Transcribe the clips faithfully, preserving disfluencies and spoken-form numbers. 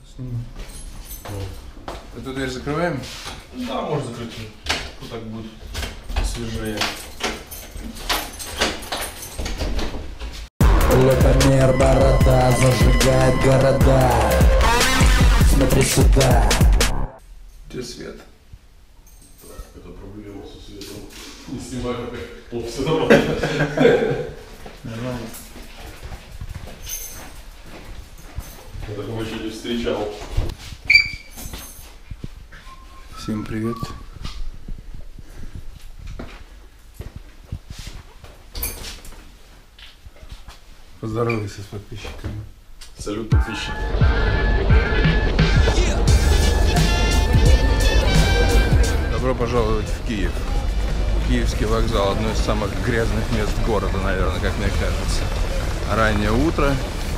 Сниму. Эту дверь закрываем? Да, можно закрыть. Вот так будет свежее. Лапомер борода зажигает города. Смотри сюда. Где свет? Так, это проблема со светом. Не снимай, как пол все нормально. Нормально. Я такого еще не встречал. Всем привет. Поздоровайся с подписчиками. Салют, подписчики. Добро пожаловать в Киев. Киевский вокзал — одно из самых грязных мест города, наверное, как мне кажется. Раннее утро.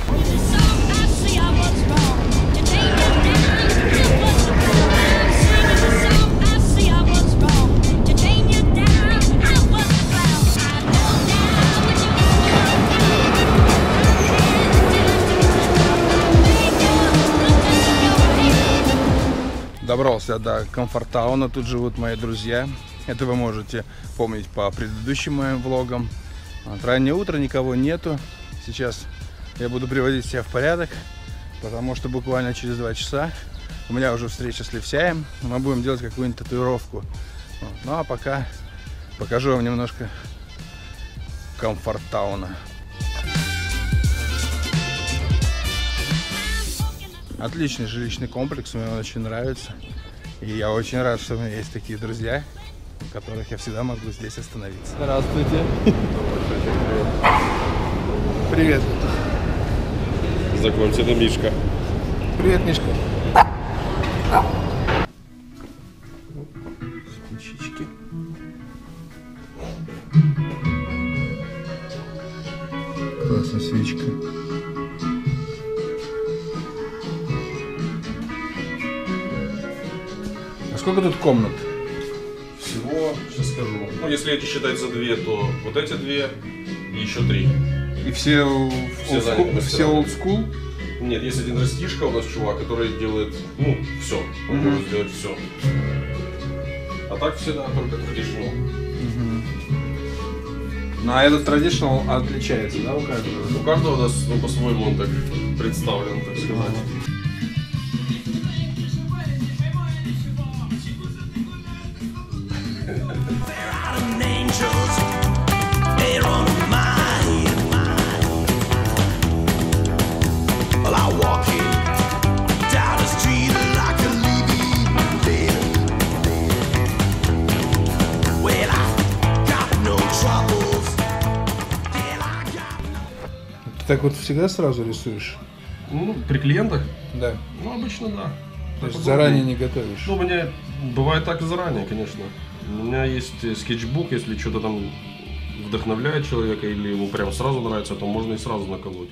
Добрался до Комфорттауна, тут живут мои друзья. Это вы можете помнить по предыдущим моим влогам. Вот, раннее утро, никого нету. Сейчас я буду приводить себя в порядок, потому что буквально через два часа у меня уже встреча с Левсяем. Мы будем делать какую-нибудь татуировку. Вот. Ну а пока покажу вам немножко Комфорттауна. Отличный жилищный комплекс, мне он очень нравится. И я очень рад, что у меня есть такие друзья, у которых я всегда могу здесь остановиться. Здравствуйте. Привет. Знакомься, это Мишка. Привет, Мишка. Спичечки. Классная свечка. А сколько тут комнат? Всего, сейчас скажу. Ну, если эти считать за две, то вот эти две и еще три. И все, Все заняты все old school? Нет, есть один растишка у нас чувак, который делает, ну, все. Он Мгм. может сделать все. А так все, да, только traditional. Ну а этот traditional отличается, да, у каждого? У каждого у нас, ну, по-своему он так представлен, так сказать. Ты так вот всегда сразу рисуешь? Ну, при клиентах? Да. Ну, обычно да. То есть Так заранее удобнее. не готовишь? Ну, у меня бывает так и заранее, конечно. У меня есть э, скетчбук, если что-то там вдохновляет человека или ему прям сразу нравится, то можно и сразу наколоть.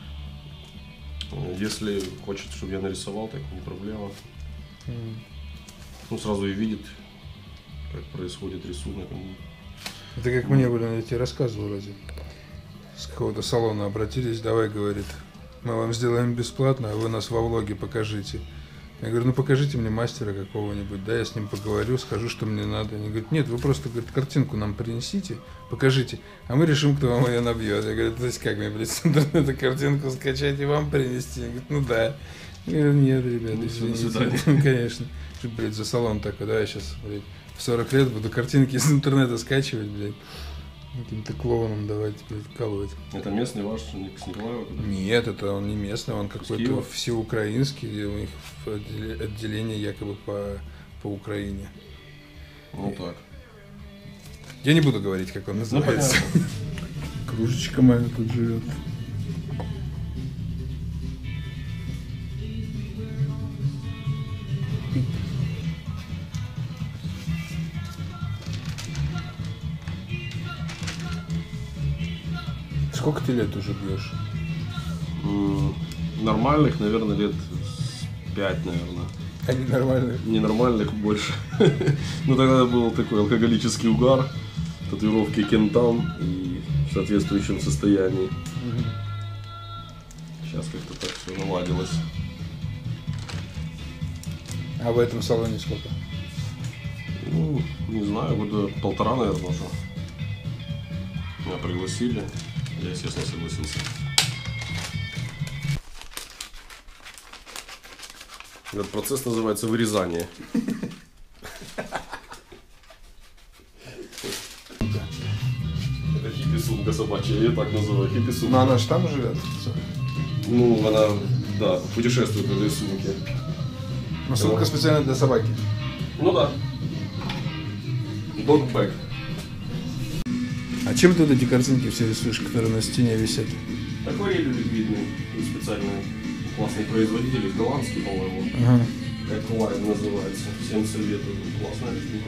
Э, Если хочет, чтобы я нарисовал, так не проблема. М. Ну, сразу и видит, как происходит рисунок. Это как мне, блин, я тебе рассказывал разве? С какого-то салона обратились, давай, говорит, мы вам сделаем бесплатно, а вы нас во влоге покажите. Я говорю, ну покажите мне мастера какого-нибудь, да, я с ним поговорю, скажу, что мне надо. Они говорят, нет, вы просто, говорит, картинку нам принесите, покажите, а мы решим, кто вам ее набьет. Я говорю, то есть как мне, блядь, с интернета картинку скачать и вам принести? Они говорят, ну да. Я говорю, нет, ребята, Ну, всё, до извините. свидания. Ну, конечно. Что, блядь, за салон такой, да, я сейчас, блядь, в сорок лет буду картинки из интернета скачивать, блядь. Каким-то клоуном давайте, блядь, колоть. Это местный ваш, с Николаева? Нет, это он не местный, он какой-то Киева? всеукраинский, у них отделе- отделение якобы по, по Украине. Ну так. Я не буду говорить, как он Ну называется. понятно. Кружечка моя тут живет. Сколько ты лет уже бьешь? М, Нормальных, наверное, лет пять, наверное. Они нормальные. Ненормальных больше. Ну тогда был такой алкоголический угар, татуировки кентам и в соответствующем состоянии. Сейчас как-то так все наладилось. А в этом салоне сколько? Ну, не знаю, года полтора, наверное, уже. Меня пригласили, я, естественно, согласился. Этот процесс называется вырезание. Это хиппи-сумка собачья, я ее так называю, хиппи-сумка. Но она же там живет. Ну, она, да, путешествует в этой сумке. Но сумка специально для собаки. Ну да. Dogback. А чем ты вот эти картинки все рисуешь, которые на стене висят? Акварелью ликвидный, специальный классный производитель, голландский, по-моему. Ага. Эквайн называется. Всем советую. Классная штука.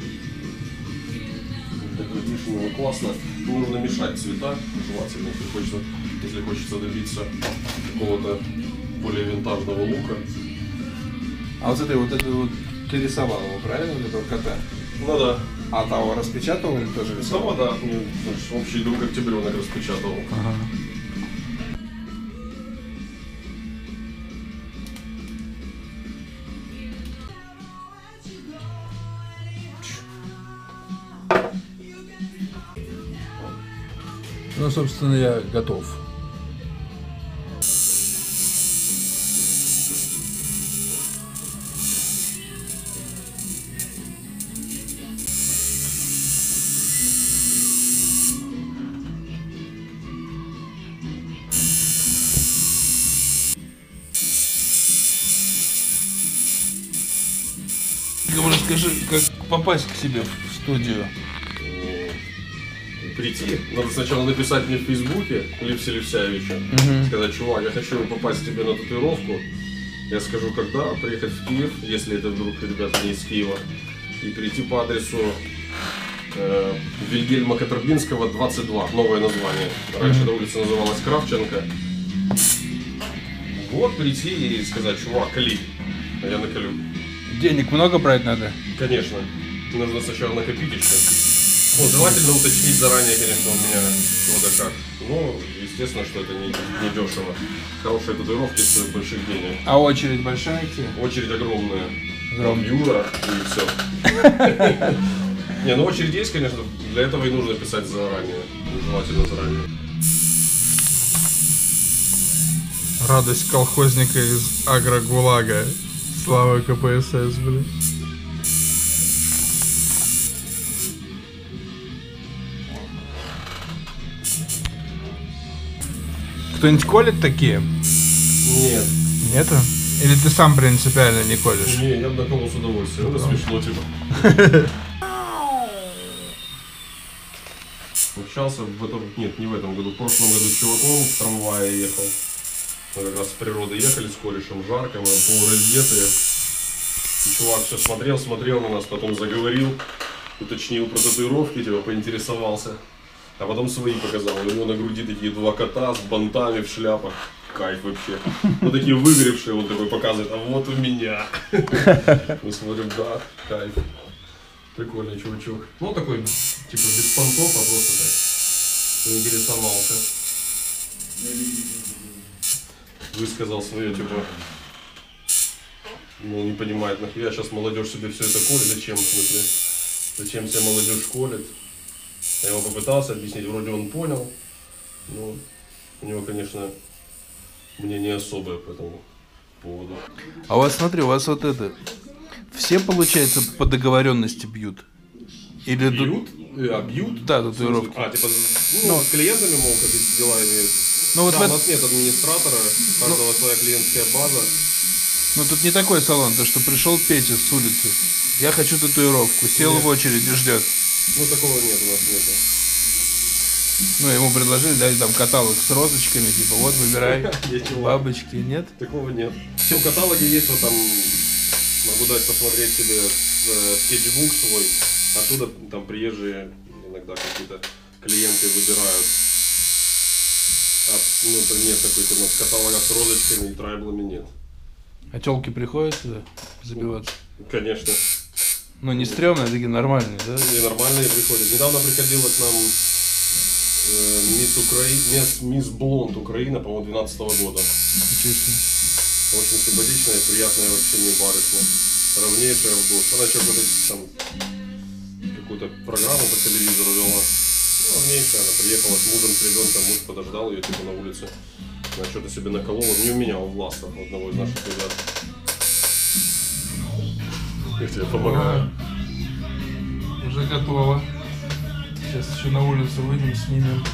Декоративно классно. Нужно мешать цвета, желательно, если хочется, если хочется добиться какого-то более винтажного лука. А вот это вот это вот ты рисовал его, правильно, вот этого кота? Ну да. А того распечатал или тоже рисовал? Само, да. Мне наш общий друг Октябренок распечатал. Ага. Ну, собственно, я готов. Расскажи, как попасть к себе в студию? Прийти, надо сначала написать мне в Фейсбуке Липси Липсяевича, Угу. сказать: чувак, я хочу попасть к тебе на татуировку. Я скажу, когда, приехать в Киев, если это вдруг ребята не из Киева, и прийти по адресу э, Вильгельма Катербинского, двадцать два, новое название. Раньше эта улица называлась Кравченко. Вот, прийти и сказать: чувак, кали. А я наколю. Денег много брать надо? Конечно. Нужно сначала накопить еще. Ну, желательно уточнить заранее, конечно, у меня чего да как. Ну, естественно, что это не, не дешево. Хорошие татуировки стоят больших денег. А очередь большая идти? Очередь огромная. Огромная. Юра и все. Не, ну очередь есть, конечно. Для этого и нужно писать заранее. Желательно заранее. Радость колхозника из агрогулага. Слава КПСС, блин. Кто-нибудь колет такие? Нет. Нету? Или ты сам принципиально не колешь? Не, я бы наколол с удовольствием. Это смешно, типа. Общался в этом, нет, не в этом году, в прошлом году с чуваком в трамвае ехал. Мы как раз с природы ехали с корешем, жарко, мы полураздетые. И чувак все смотрел, смотрел на нас, потом заговорил, уточнил про татуировки, типа поинтересовался. А потом свои показал. У него на груди такие два кота с бантами в шляпах. Кайф вообще. Ну такие выгоревшие, он такой показывает: а вот у меня. Мы смотрим: да, кайф. Прикольный чувачок. Ну такой, типа без понтов, а просто так заинтересовался. Высказал свое, типа, ну не понимает, нахуя сейчас молодежь себе все это колет, зачем, в смысле, зачем вся молодежь колет. Я ему попытался объяснить, вроде он понял, но у него, конечно, мнение особое по этому поводу. А у вас, смотри, у вас вот это, все, получается, по договоренности бьют? Или бьют? А, бьют? Да, татуировки. А, типа, ну, ну, с клиентами, мол, как эти дела имеют. Ну, вот да, в... у нас нет администратора, у каждого ну... своя клиентская база. Ну, тут не такой салон, то что пришел Петя с улицы, я хочу татуировку, сел нет. в очередь и ждет. Ну, такого нет, у нас нету. Ну, ему предложили дать там каталог с розочками, типа, вот, выбирай бабочки, нет? Такого нет. Все, в каталоге есть, вот там, могу дать посмотреть себе скетчбук свой, оттуда там приезжие иногда какие-то клиенты выбирают. А, ну, это нет такой, у нас каталога с розочками и трайблами нет. А тёлки приходят сюда забиваться? Конечно. Ну, не стрёмные, такие нормальные, да? Не, нормальные приходят. Недавно приходила к нам э, мисс, Украи... мисс, мисс Блонд Украина, по-моему, двенадцатого года. Ничего себе. Очень симпатичная, приятная в общении барышня. равнейшая в дождь. Она что-то там какую-то программу по телевизору вела. Ну, равнейшая, она приехала с мужем, с ребенком, муж подождал ее типа на улице. Она что-то себе наколола. Не у меня, а у Власа, одного из наших ребят. Я тебе помогаю. Уже готово. Сейчас еще на улицу выйдем, снимем.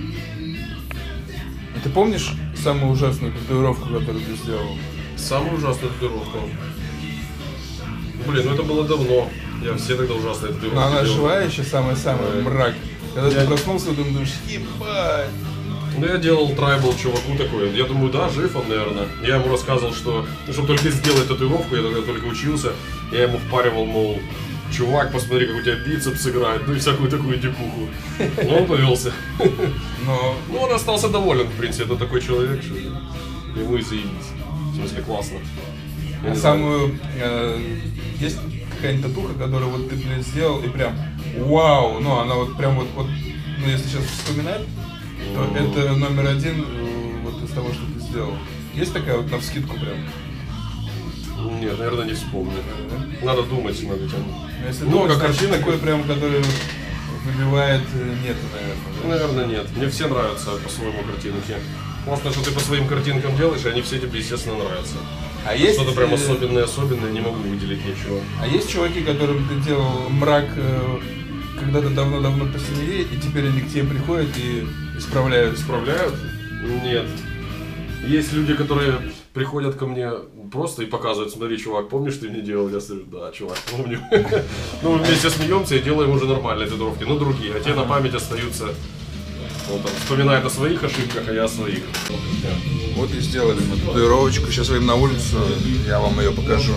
А ты помнишь самую ужасную татуировку, которую ты сделал? Самую ужасную татуировку? Блин, ну это было давно. Я все тогда ужасные татуировки Но она делал. живая еще, самая-самая, мрак. Когда Я- ты проснулся, ты думаешь, ебать. Ну, я делал трайбл чуваку такой. Я думаю, да, жив он, наверное. Я ему рассказывал, что, ну, чтобы только сделать татуировку, я тогда только учился. Я ему впаривал, мол, чувак, посмотри, как у тебя бицепс играет, ну и всякую такую дикуху. Ну, он повелся. Но Ну, он остался доволен, в принципе, это такой человек, что ему и заебись. В смысле, классно. Я а не знаю. самую... э, есть какая-нибудь татуха, которую вот ты, блядь, сделал и прям вау, ну она вот прям вот, вот ну если сейчас вспоминать, то Мгм. это номер один э, вот из того, что ты сделал. Есть такая вот навскидку прям? Нет, наверное, не вспомню. Да? Надо думать над этим. Но если Много думать, значит, картинок. такой прям, который выбивает, э, нету, наверное. Да? Наверное, нет. Мне все нравятся по-своему картинки. Классно, что ты по своим картинкам делаешь, и они все тебе, естественно, нравятся. А есть, Что-то прям э, особенное-особенное, не могу выделить ничего. А есть чуваки, которым ты делал мрак э, когда-то давно-давно по семье, и теперь они к тебе приходят и исправляют. Исправляют? Нет. Есть люди, которые приходят ко мне просто и показывают: смотри, чувак, помнишь, ты мне делал? Я говорю, да, чувак, помню. Ну, мы вместе смеемся и делаем уже нормальные татуировки, но другие, а те на память остаются. Он там вспоминает о своих ошибках, а я о своих. Вот и сделали мы татуировочку. Сейчас выйдем на улицу, я вам ее покажу.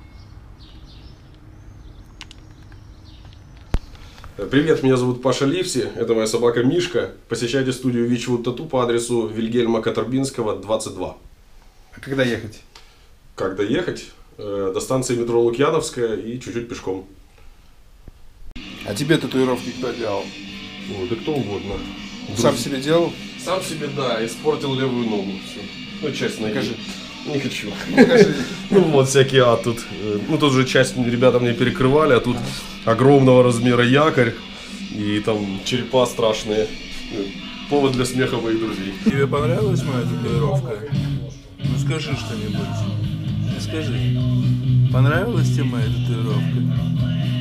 Привет, меня зовут Паша Ливси, это моя собака Мишка. Посещайте студию Witchwood Tattoo по адресу Вильгельма Катарбинского, двадцать два. А когда ехать? Как доехать? Э, До станции метро Лукьяновская и чуть-чуть пешком. А тебе татуировки кто делал? Ой, да кто угодно. Сам себе делал? Сам себе, да, испортил левую ногу. Все. Ну, часть ноги. Покажи. Не хочу. Покажи. Ну вот всякие, а тут, э, ну тут же часть ребята мне перекрывали, а тут огромного размера якорь и там черепа страшные. Э, Повод для смеха моих друзей. Тебе понравилась моя татуировка? Ну скажи что-нибудь. Скажи. Понравилась тебе моя татуировка?